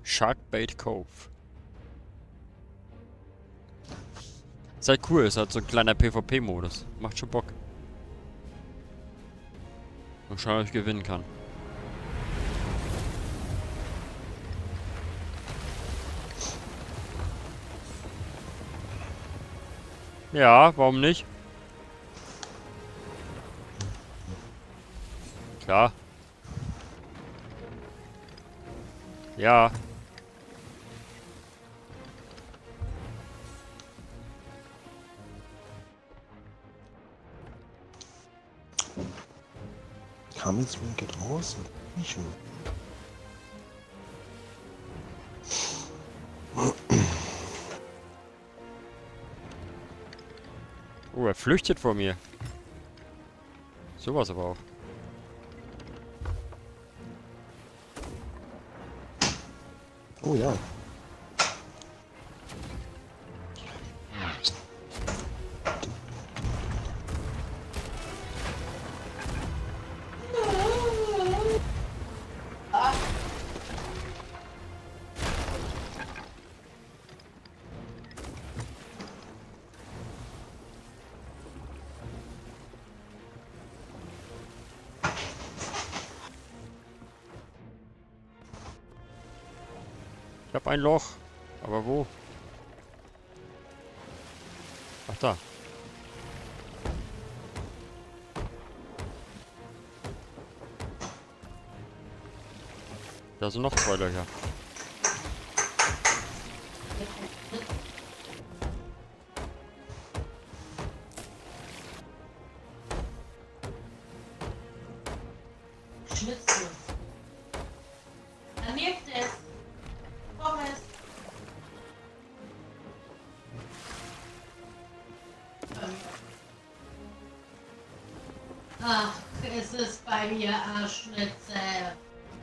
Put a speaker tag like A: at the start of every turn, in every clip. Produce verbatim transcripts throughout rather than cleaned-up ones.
A: Sharkbait Cove. Ist halt cool, ist halt so ein kleiner PvP-Modus. Macht schon Bock. Mal schauen, ob ich gewinnen kann. Ja, warum nicht? Klar. Ja.
B: Hamilton geht raus und nicht.
A: Oh, er flüchtet vor mir. Sowas aber auch.
B: Oh ja.
A: Ich hab ein Loch. Aber wo? Ach da. Da sind noch zwei Löcher.
C: Schnitzel. Dann nehmt es. Pommes. Ach, es ist bei mir Arschschnitzel.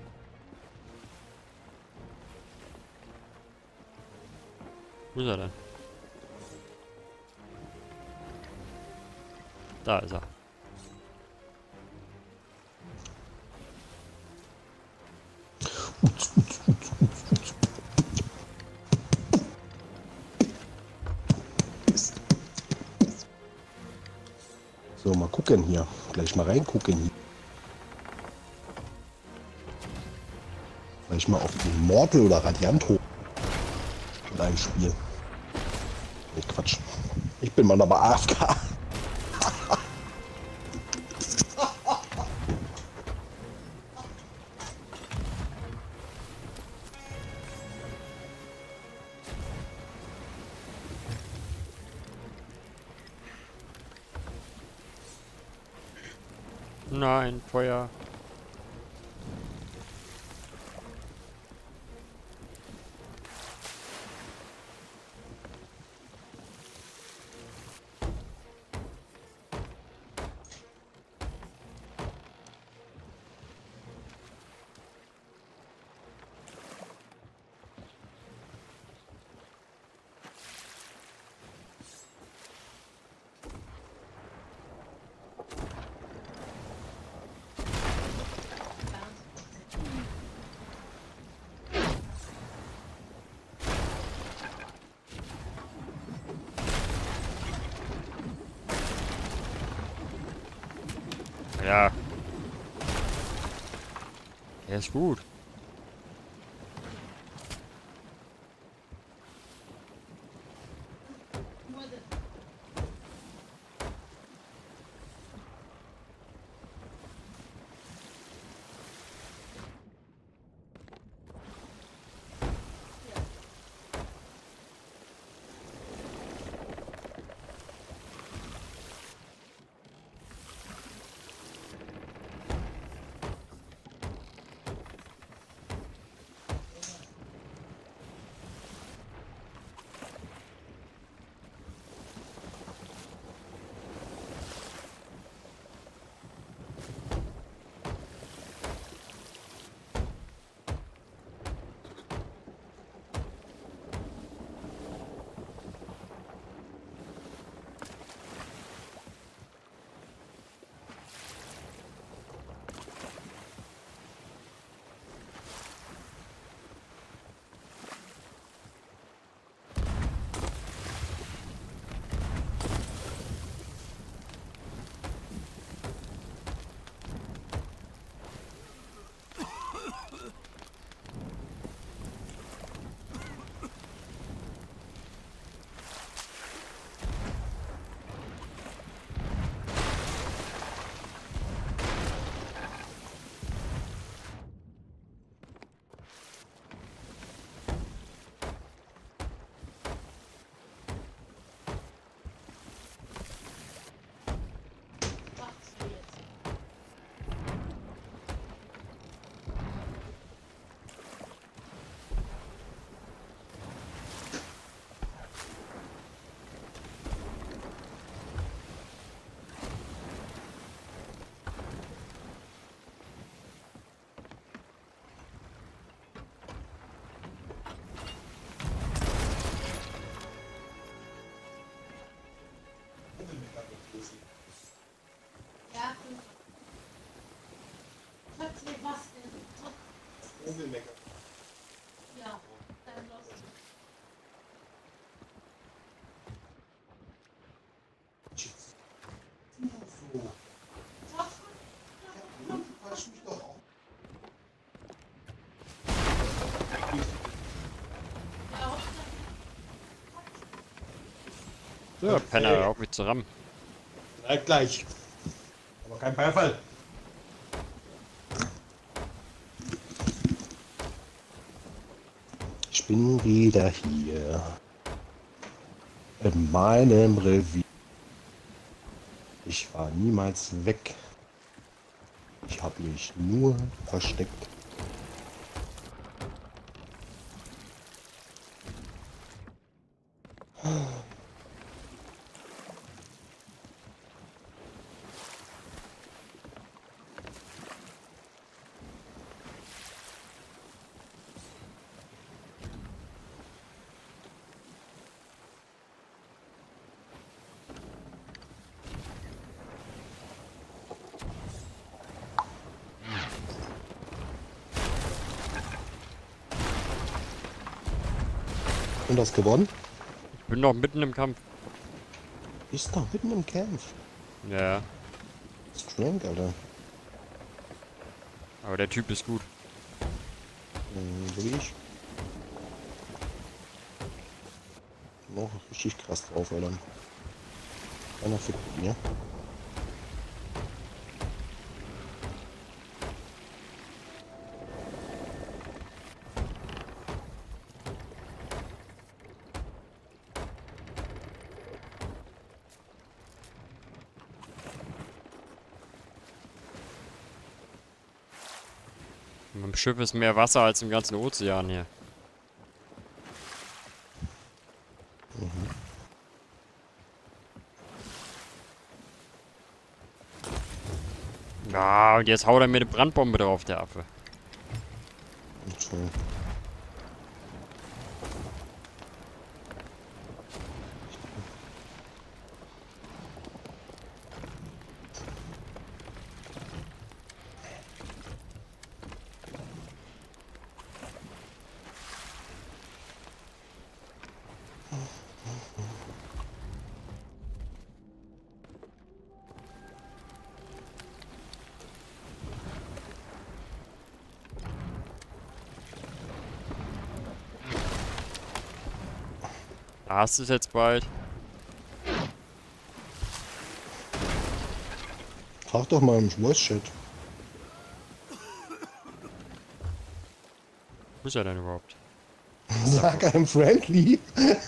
A: Wo ist er denn? Da ist er.
B: So, mal gucken hier. Gleich mal reingucken hier. Gleich mal auf den Mortal oder Radiant hoch. In einem Spiel. Nicht Quatsch. Ich bin mal aber A F K.
A: Nein, Feuer. Ja. Er ist gut.
C: erzähl was denn?
B: Vogelmecker.
C: Ja, dann los.
B: So. Quatsch mich doch auf.
A: So, ja, Penner, hör auf mich zu rammen.
B: Bleib gleich. Aber kein Beifall. Ich bin wieder hier. In meinem Revier. Ich war niemals weg. Ich habe mich nur versteckt. Und das gewonnen?
A: Ich bin noch mitten im Kampf.
B: Ist doch mitten im Kampf.
A: Ja,
B: Strank, Alter.
A: aber der Typ ist gut.
B: Hm, so wie ich. Noch richtig krass drauf, Alter. Keiner fickt mit mir.
A: Im Schiff ist mehr Wasser als im ganzen Ozean hier. Ja, und jetzt haut er mir eine Brandbombe drauf, der Affe.
B: Entschuldigung.
A: Da hast du es jetzt bald.
B: Frag doch mal im Voice-Chat.
A: Wo ist er denn überhaupt?
B: Sag einem Friendly.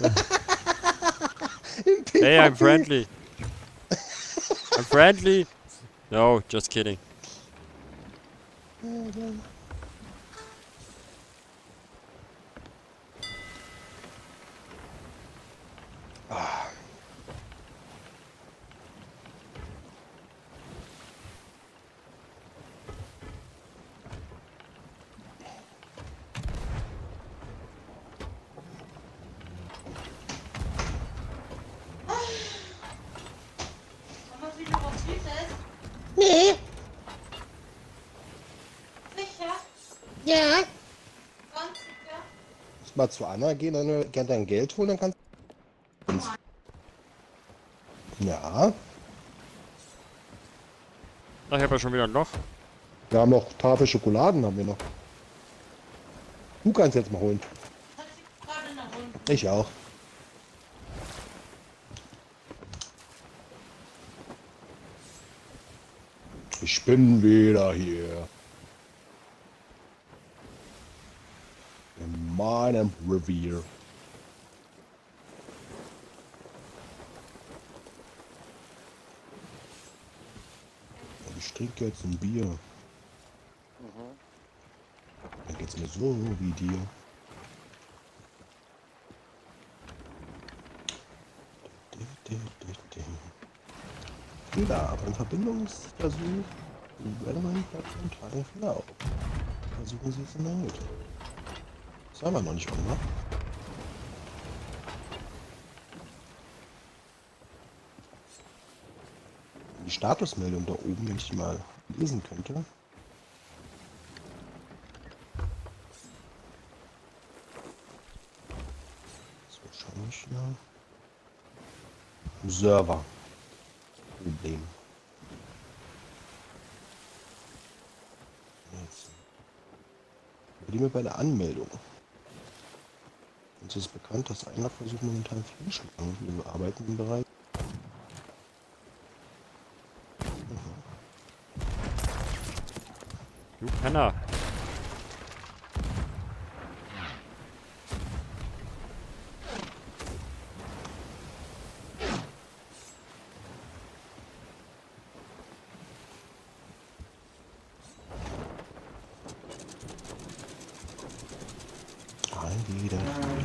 B: Im
A: Hey, I'm
B: PvP.
A: friendly. I'm friendly. No, just kidding.
C: Haben wir wieder was Süßes?
B: Nee.
C: Sicher?
B: Ja.
C: Ganz sicher?
B: Muss mal zu Anna gehen, dann gerne dein Geld holen, dann kannst du. Ja.
A: Ach, ich habe ja schon wieder ein Loch.
B: Wir haben noch Tafel Schokoladen, haben wir noch. Du kannst jetzt mal holen.
C: Hat sie gerade nach unten.
B: Ich auch. Ich bin wieder hier. In meinem Revier. Und ich trinke jetzt ein Bier. Dann geht's mir so wie dir. Fehler, aber ein Verbindungsversuch Relevant Plattform Tragen Fehler auf. Versuchen Sie es erneut. Das haben wir noch nicht online. Die Statusmeldung da oben, wenn ich die mal lesen könnte. Wahrscheinlich ja. Ein Server. Problem. Jetzt. Probleme bei der Anmeldung. Uns ist bekannt, dass Einladversuche momentan fehlschlagen. Wir arbeiten im Bereich.
A: Du Penner.
B: Ein wieder.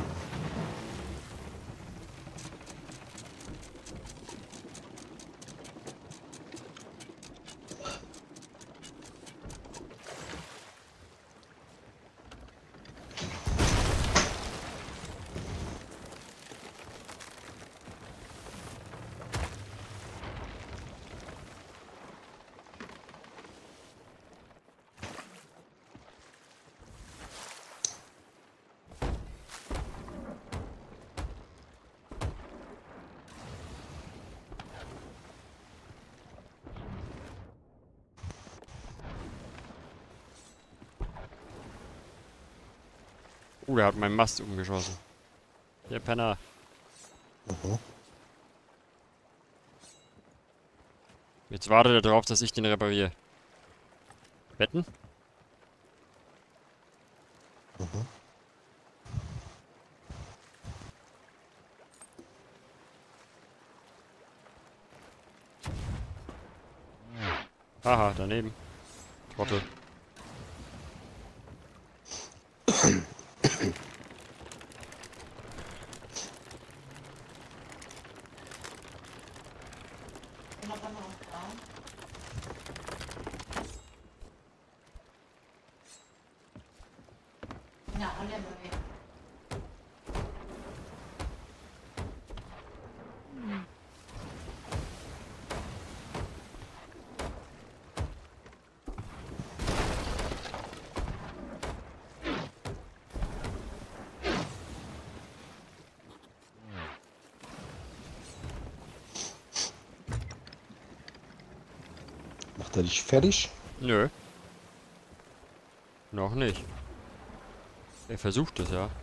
A: Oh, der hat meinen Mast umgeschossen. Der Penner.
B: Mhm.
A: Jetzt wartet er darauf, dass ich den repariere. Wetten?
B: Mhm.
A: Haha, daneben. Trottel.
C: Ja, alle mal weg.
B: Macht er dich fertig?
A: Nö. Noch nicht. Er versucht es, ja.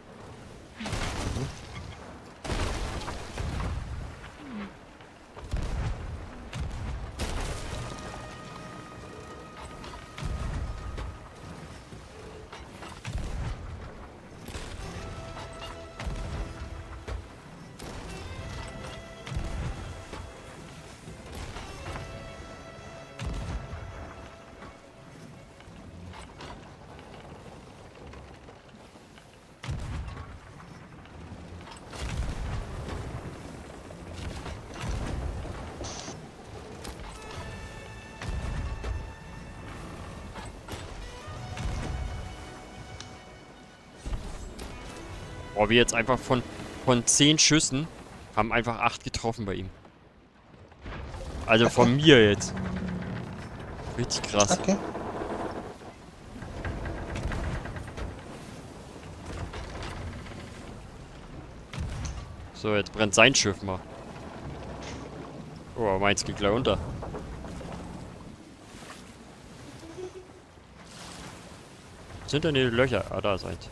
A: Boah, wir jetzt einfach von, von zehn Schüssen haben einfach acht getroffen bei ihm. Also von mir jetzt. Richtig krass.
B: Okay.
A: So, jetzt brennt sein Schiff mal. Oh, meins geht gleich unter. Sind denn die Löcher? Ah, da ist eins.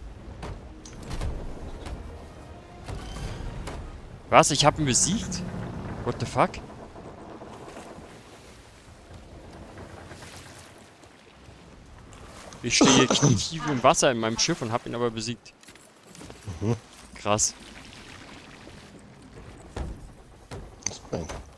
A: Was? Ich hab ihn besiegt? What the fuck? Ich stehe knietief im Wasser in meinem Schiff und hab ihn aber besiegt.
B: Mhm.
A: Krass.
B: Das bringt.